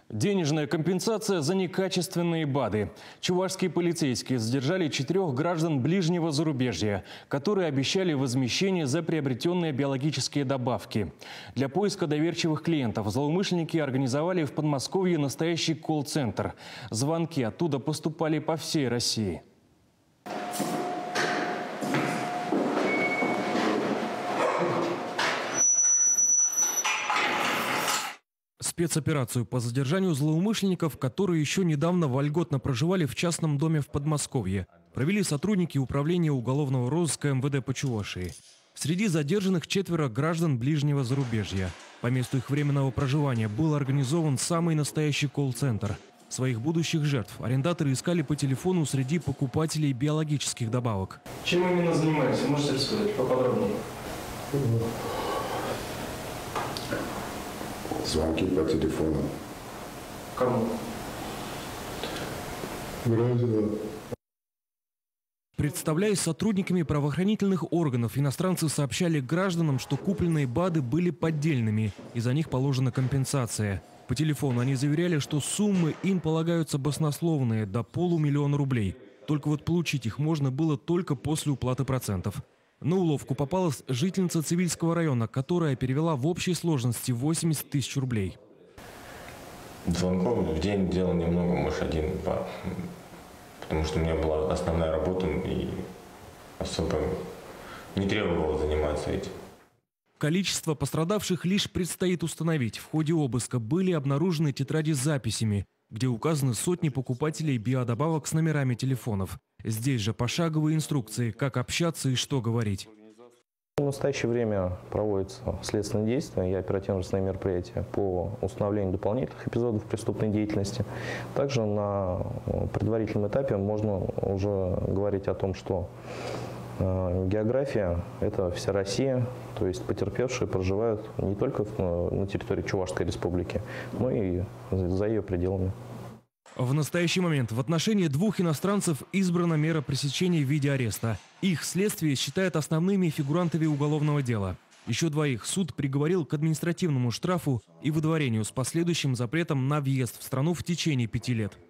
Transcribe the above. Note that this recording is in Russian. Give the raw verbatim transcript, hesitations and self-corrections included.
Денежная компенсация за некачественные БАДы. Чувашские полицейские задержали четырех граждан ближнего зарубежья, которые обещали возмещение за приобретенные биологические добавки. Для поиска доверчивых клиентов злоумышленники организовали в Подмосковье настоящий колл-центр. Звонки оттуда поступали по всей России. Спецоперацию по задержанию злоумышленников, которые еще недавно вольготно проживали в частном доме в Подмосковье, провели сотрудники Управления уголовного розыска эм вэ дэ по Чувашии. Среди задержанных четверо граждан ближнего зарубежья. По месту их временного проживания был организован самый настоящий колл-центр. Своих будущих жертв арендаторы искали по телефону среди покупателей биологических добавок. Чем именно занимаетесь? Можете рассказать поподробнее? Звонки по телефону. Кому? Представляясь сотрудниками правоохранительных органов, иностранцы сообщали гражданам, что купленные БАДы были поддельными, и за них положена компенсация. По телефону они заверяли, что суммы им полагаются баснословные, до полумиллиона рублей. Только вот получить их можно было только после уплаты процентов. На уловку попалась жительница Цивильского района, которая перевела в общей сложности восемьдесят тысяч рублей. Звонков в день делал немного, может, один-два. Потому что у меня была основная работа и особо не требовало заниматься этим. Количество пострадавших лишь предстоит установить. В ходе обыска были обнаружены тетради с записями, где указаны сотни покупателей биодобавок с номерами телефонов. Здесь же пошаговые инструкции, как общаться и что говорить. В настоящее время проводятся следственные действия и оперативно-розыскные мероприятия по установлению дополнительных эпизодов преступной деятельности. Также на предварительном этапе можно уже говорить о том, что география – это вся Россия, то есть потерпевшие проживают не только на территории Чувашской республики, но и за ее пределами. В настоящий момент в отношении двух иностранцев избрана мера пресечения в виде ареста. Их следствие считает основными фигурантами уголовного дела. Еще двоих суд приговорил к административному штрафу и выдворению с последующим запретом на въезд в страну в течение пяти лет.